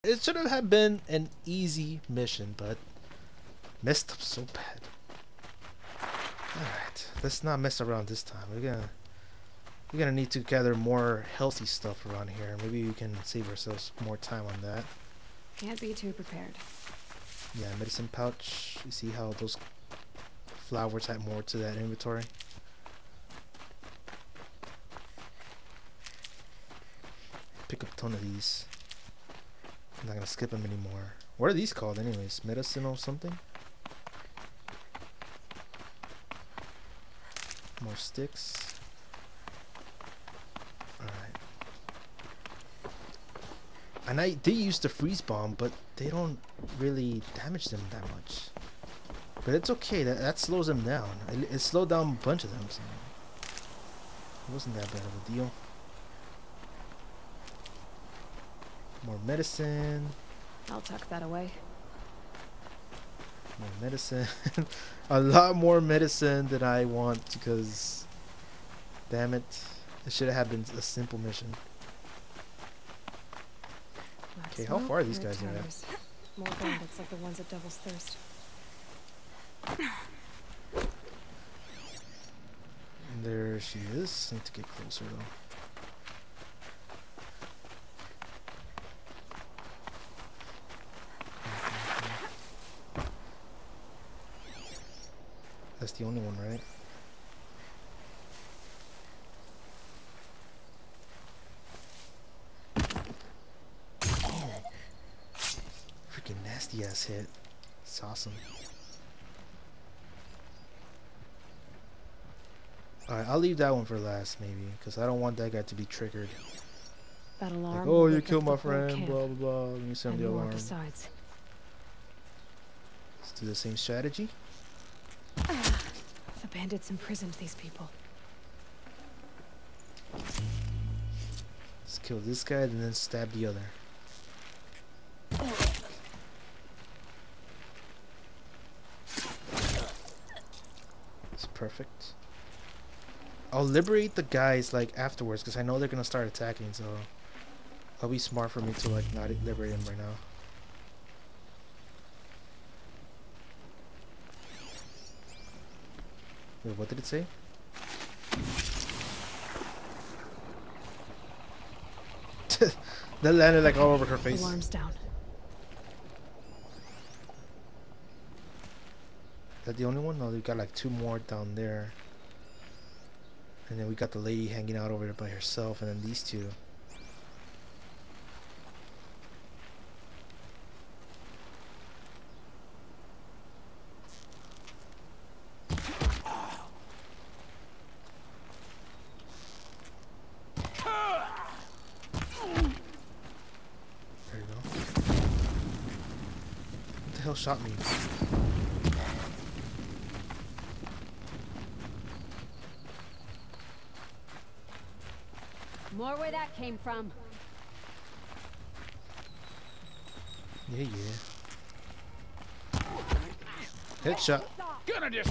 It should have been an easy mission, but messed up so bad. Alright, let's not mess around this time. We're gonna need to gather more healthy stuff around here. Maybe we can save ourselves more time on that. Can't be too prepared. Yeah, medicine pouch. You see how those flowers add more to that inventory? Pick up a ton of these. I'm not gonna skip them anymore. What are these called anyways? Medicine or something? More sticks. Alright. And I did use the freeze bomb, but they don't really damage them that much. But it's okay, that slows them down. It slowed down a bunch of them, so it wasn't that bad of a deal. More medicine. I'll tuck that away. More medicine. A lot more medicine than I want because, damn it, it should have been a simple mission. Okay, how far are these guys at? More bandits like the ones at Devil's Thirst. There she is. Need to get closer though. That's the only one, right? Oh. Freaking nasty ass hit. It's awesome. Alright, I'll leave that one for last maybe, because I don't want that guy to be triggered. That alarm. Like, oh, you killed my friend, blah blah blah. Let me send the alarm. Besides. Let's do the same strategy. The bandits imprisoned these people. Let's kill this guy and then stab the other. It's perfect. I'll liberate the guys like afterwards because I know they're gonna start attacking, so it'll be smart for me to like not liberate them right now. Wait, what did it say? That landed like all over her face. Alarm's down. Is that the only one? No, we got like two more down there. And then we got the lady hanging out over there by herself, and then these two. Shot me. More where that came from. Yeah. Headshot. Gonna just.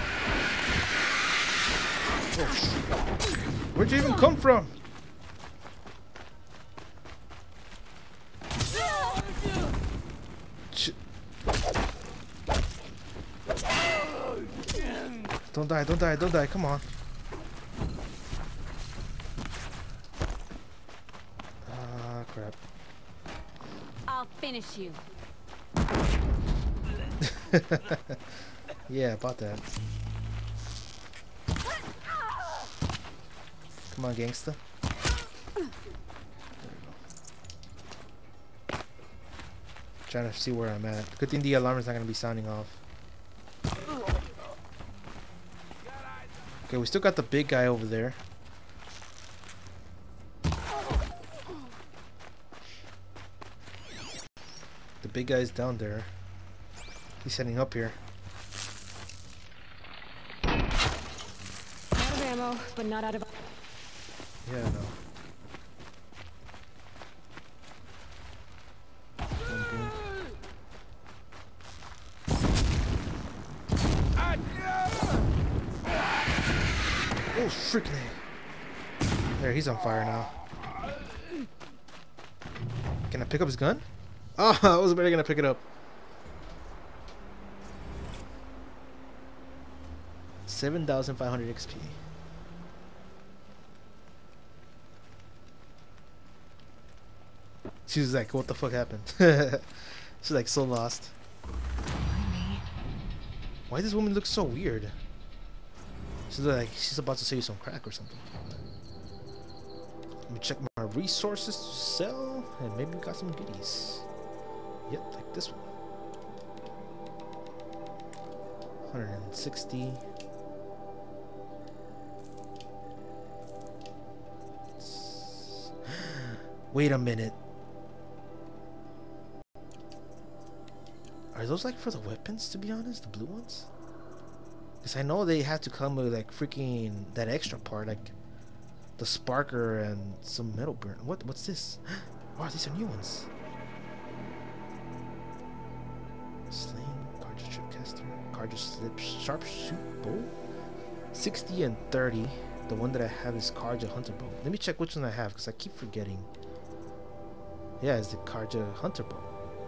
Oh shit. Where'd you even come from? Don't die, come on. Ah, crap. I'll finish you. Yeah, about that. Come on, gangsta. There we go. Trying to see where I'm at. Good thing the alarm is not going to be sounding off. Okay, we still got the big guy over there. The big guy's down there. He's heading up here. Out of ammo, but not out of. Yeah, I know. Boom, boom. Oh, freaking A. There, he's on fire now. Can I pick up his gun? Oh, I was barely gonna pick it up. 7,500 XP. She was like, what the fuck happened? She's like so lost. Why does this woman look so weird? She's like, she's about to say some crack or something. Let me check my resources to sell, and maybe we got some goodies. Yep, like this one. 160. Wait a minute. Are those like for the weapons, to be honest? The blue ones? Because I know they have to come with like freaking that extra part, like the sparker and some metal burn. What's this? Wow, these are new ones. Sling, cartridge tripcaster, cartridge slip, sharpshoot bow. 60 and 30. The one that I have is Karja Hunter bow. Let me check which one I have because I keep forgetting. Yeah, it's the Karja Hunter bow.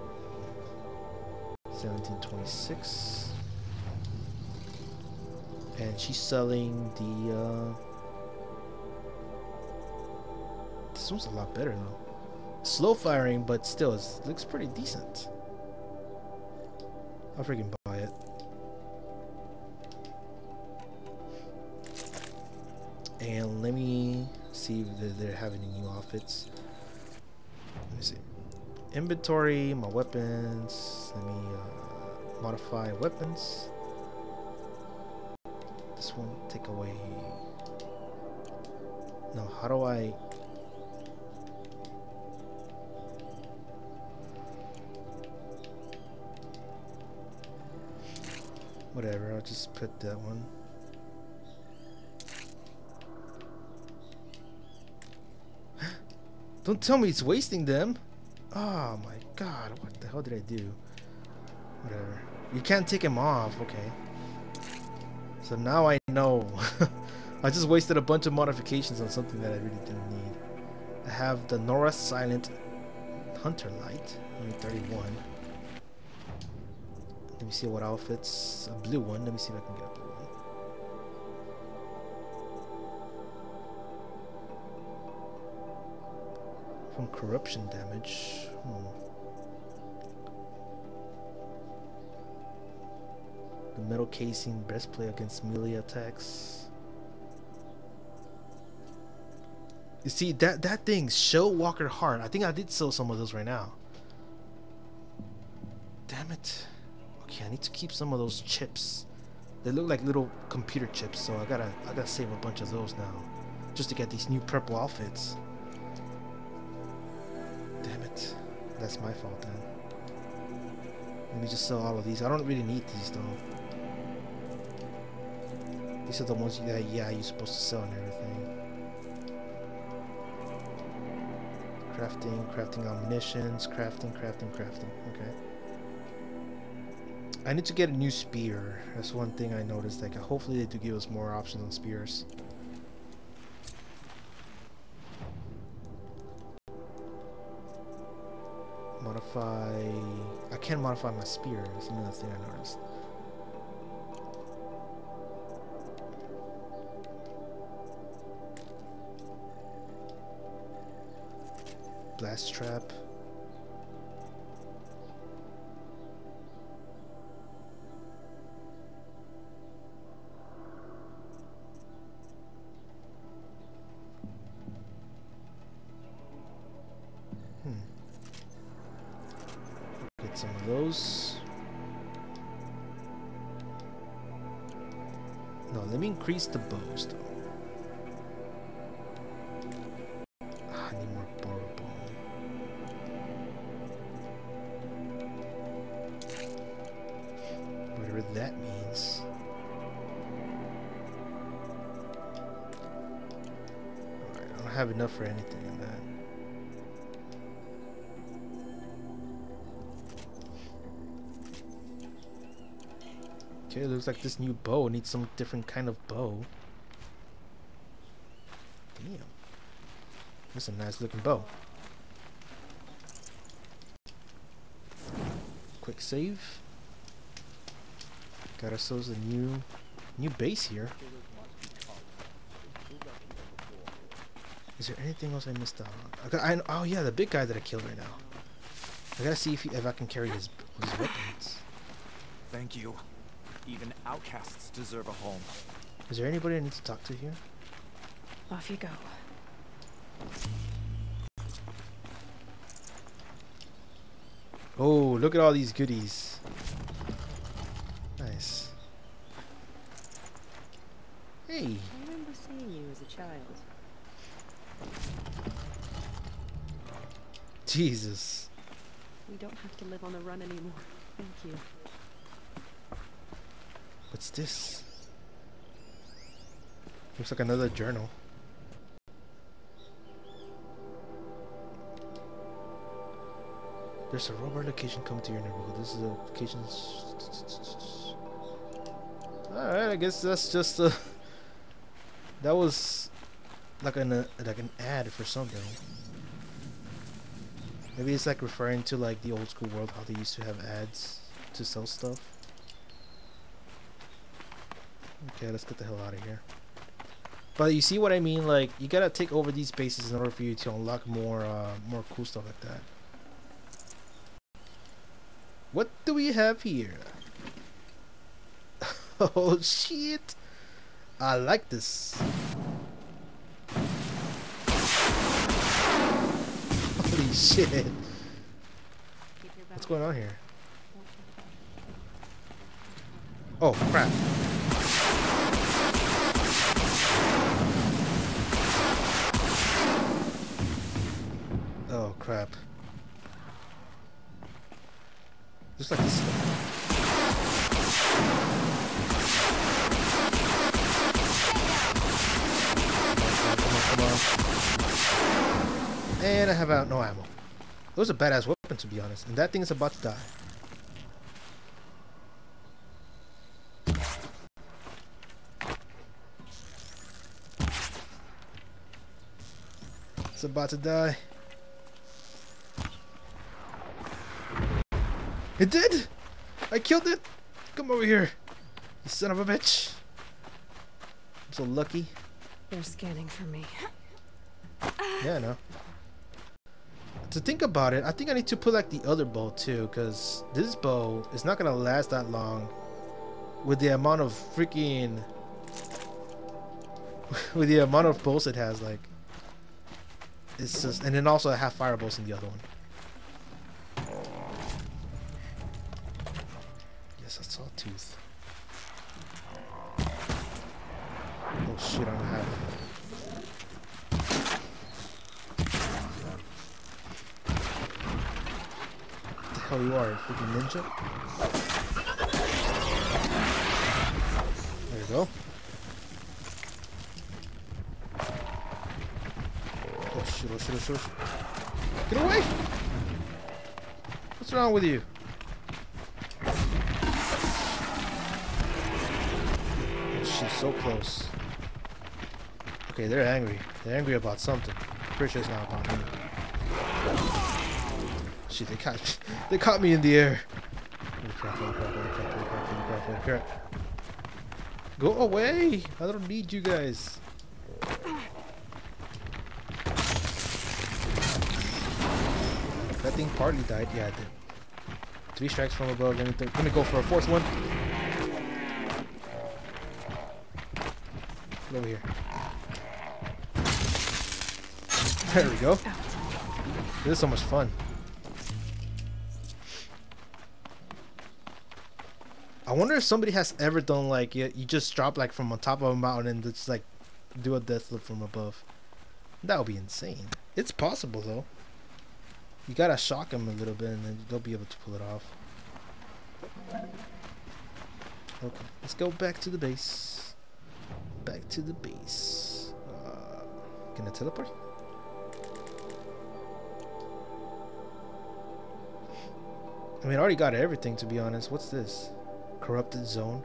1726. And she's selling the this one's a lot better though. Slow firing, but still it looks pretty decent. I'll freaking buy it. And let me see if they're having any new outfits. Let me see. Inventory, my weapons. Let me modify weapons. This one, take away. No, how do I? Whatever, I'll just put that one. Don't tell me it's wasting them. Oh my god, what the hell did I do? Whatever. You can't take him off, okay. So now I know. I just wasted a bunch of modifications on something that I really didn't need. I have the Nora Silent Hunter Light, only 31. Let me see what outfits. A blue one. Let me see if I can get a blue one. From corruption damage. The metal casing breastplate against melee attacks. You see that thing, Show Walker Heart. I think I did sell some of those right now. Damn it. Okay, I need to keep some of those chips. They look like little computer chips, so I gotta save a bunch of those now, just to get these new purple outfits. Damn it, that's my fault then. Let me just sell all of these. I don't really need these though. These are the ones that you're supposed to sell and everything. Crafting ammunitions, crafting. Okay. I need to get a new spear. That's one thing I noticed. Like, hopefully they do give us more options on spears. Modify. I can't modify my spear. That's another thing I noticed. Blast trap. Get some of those. No, let me increase the bows though. I need more borrow bone. Whatever that means. Alright, I don't have enough for anything in that. Okay, looks like this new bow needs some different kind of bow. Damn. That's a nice looking bow. quick save. Got ourselves a new base here. Is there anything else I missed out on? Oh yeah, the big guy that I killed right now. I gotta see if I can carry his weapons. Thank you. Even outcasts deserve a home. Is there anybody I need to talk to here? Off you go. Oh, look at all these goodies. Nice. Hey. I remember seeing you as a child. Jesus. We don't have to live on the run anymore. Thank you. What's this? Looks like another journal. There's a robot location coming to your neighborhood. This is a location. Alright, I guess that's just a. That was like an ad for something. Maybe it's like referring to like the old school world, how they used to have ads to sell stuff. Okay, let's get the hell out of here. But you see what I mean? Like, you gotta take over these bases in order for you to unlock more cool stuff like that. What do we have here? Oh shit! I like this. Holy shit! What's going on here? Oh crap! Oh crap! Just like this. Come on. And I have no ammo. It was a badass weapon, to be honest. And that thing is about to die. It's about to die. It did! I killed it! Come over here, you son of a bitch. I'm so lucky. They're scanning for me. Yeah, I know. To think about it, I think I need to put like the other bow too, because this bow is not gonna last that long with the amount of freaking with the amount of bolts it has. Like, it's just, and then also I have fire bolts in the other one. Yes, I saw a tooth. Oh shit, I don't have it. Hell you are, freaking ninja. There you go. Oh shit, oh shit, oh shit, oh shit. Get away! What's wrong with you? Oh, she's so close. Okay, they're angry. They're angry about something. Pretty sure it's not about me. Shit, they caught me in the air. Holy crap. Go away! I don't need you guys. That thing partly died. Yeah, it did. 3 strikes from above. Let me go for a 4th one. Get over here. There we go. This is so much fun. I wonder if somebody has ever done like you just drop like from on top of a mountain and just like do a death flip from above. That would be insane. It's possible though. You gotta shock them a little bit and then they'll be able to pull it off. Okay, let's go back to the base. Back to the base. Can I teleport? I mean, I already got everything, to be honest. What's this? Corrupted zone.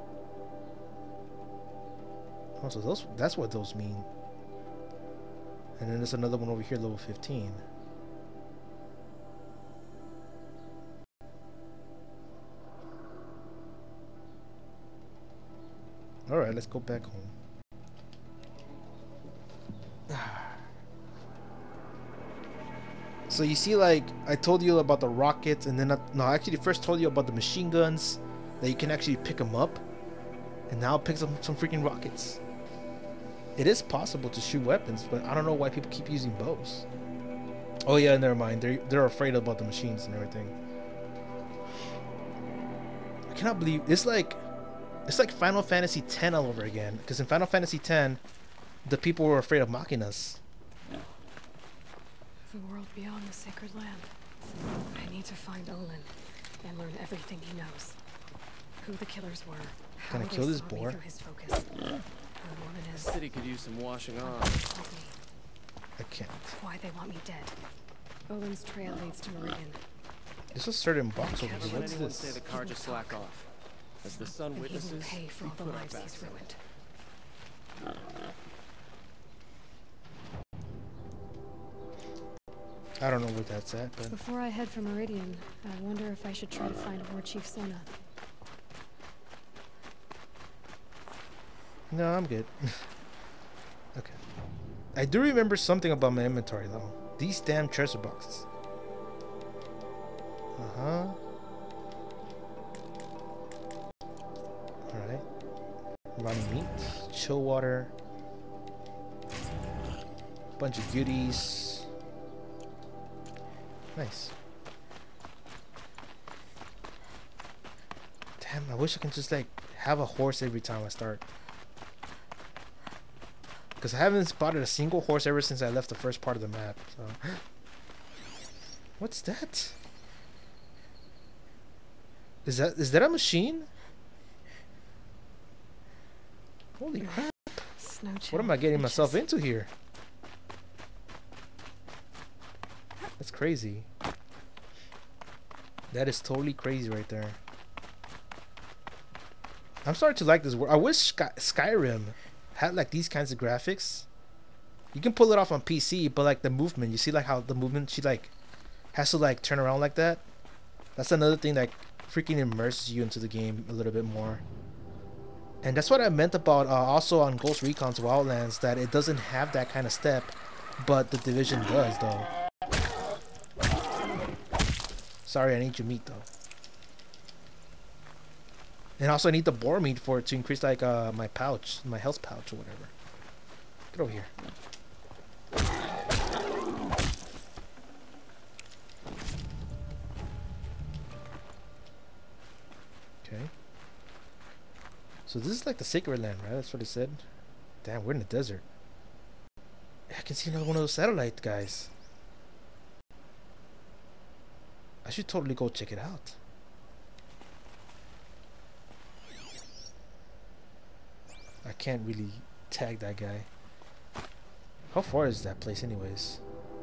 Oh, so that's what those mean. And then there's another one over here, level 15. Alright, let's go back home. So you see, like, I told you about the rockets, and then I actually first told you about the machine guns, that you can actually pick them up, and now it picks up some freaking rockets. It is possible to shoot weapons, but I don't know why people keep using bows. Oh yeah, never mind. They're afraid about the machines and everything. I cannot believe it's like Final Fantasy X all over again. Because in Final Fantasy X, the people were afraid of Machinas. The world beyond the sacred land. I need to find Olin and learn everything he knows. Who the killers were. Can I how they kill this saw me boar? through his focus. Who the woman is. The city could use some washing off. Told me I can't. why they want me dead. Olin's trail leads to Meridian. There's a certain box over Never here. let What's anyone say this? the car just slack off. As the sun And he witnesses, will pay for we all the put our lives backs he's in it. ruined. I don't know where that's at, but Before I head for Meridian, I wonder if I should try to find War Chief Sona. no, I'm good. Okay. I do remember something about my inventory though. These damn treasure boxes. Uh-huh. Alright. Running meat. Chill water. Bunch of goodies. Nice. Damn, I wish I can just like have a horse every time I start. Because I haven't spotted a single horse ever since I left the first part of the map. So. What's that? Is that a machine? Holy crap. Snow What am I getting myself into here? That's crazy. That is totally crazy right there. I'm starting to like this world. I wish Skyrim had like these kinds of graphics. You can pull it off on PC, but like the movement, you see like how the movement, she like has to like turn around like that. That's another thing that freaking immerses you into the game a little bit more. And that's what I meant about also on Ghost Recon's Wildlands, that it doesn't have that kind of step, but the Division does though. Sorry, I need your meat though. And also I need the boar meat for it to increase like my pouch, my health pouch or whatever. Get over here. Okay. So this is like the sacred land, right? That's what it said. Damn, we're in the desert. I can see another one of those satellite guys. I should totally go check it out. I can't really tag that guy. How far is that place anyways?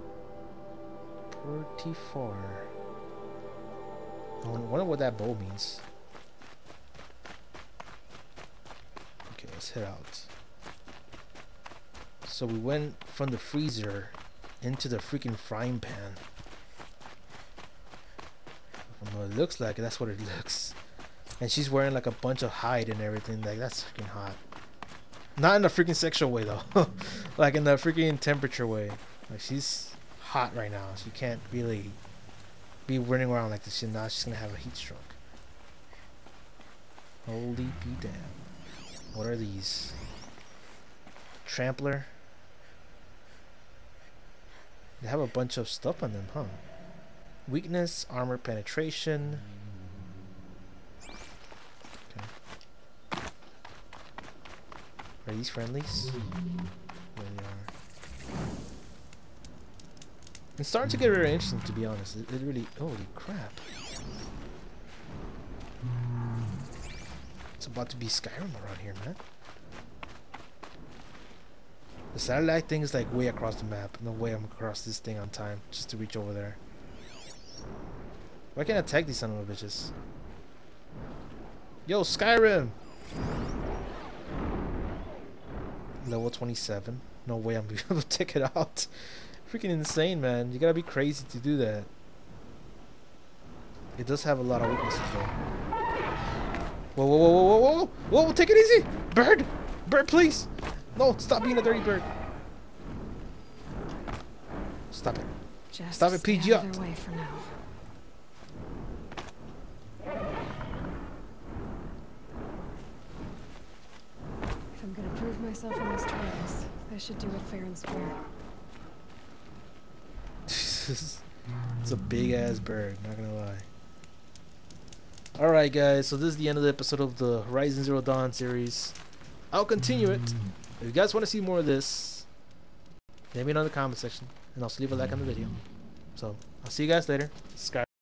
Pretty far. I wonder what that bow means. Okay, let's head out. So we went from the freezer into the freaking frying pan. From what it looks like, that's what it looks. And she's wearing like a bunch of hide and everything. Like, that's freaking hot. Not in a freaking sexual way though. Like in the freaking temperature way. Like, she's hot right now. She can't really be running around like this. Now she's gonna have a heat stroke. Holy be damn. What are these? Trampler. They have a bunch of stuff on them, huh? Weakness, armor penetration. Okay. Are these friendlies? There they are. It's starting to get very interesting, to be honest. It really... Holy crap. It's about to be Skyrim around here, man. The satellite thing is like way across the map. No way I'm across this thing on time just to reach over there. Why can't I tag these son of a bitches? Yo, Skyrim! Level 27. No way I'm able to take it out. Freaking insane, man. You gotta be crazy to do that. It does have a lot of weaknesses though. Whoa, whoa, whoa, whoa, whoa, whoa, whoa, take it easy. Bird. Bird, please. No, stop being a dirty bird. Stop it. Just Stop it, stay PG out up. of their way for now. If I'm gonna prove myself in these trials, I should do it fair and square. It's a big ass bird, not gonna lie. Alright guys, so this is the end of the episode of the Horizon Zero Dawn series. I'll continue it. If you guys want to see more of this, let me know in the comment section, and I'll leave a like on the video. So, I'll see you guys later. Subscribe.